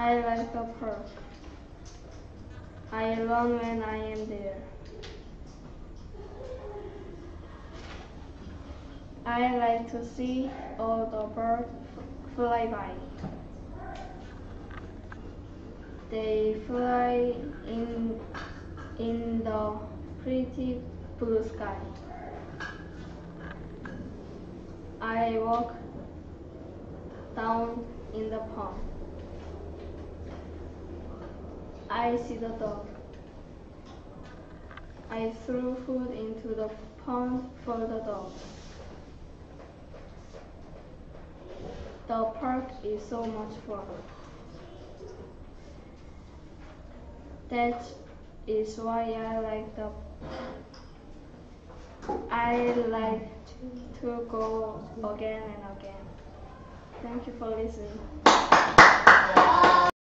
I like the park. I run when I am there. I like to see all the birds fly by. They fly in the pretty blue sky. I walk down in the pond. I see the dog. I threw food into the pond for the dog. The park is so much fun. That is why I like to go again and again. Thank you for listening.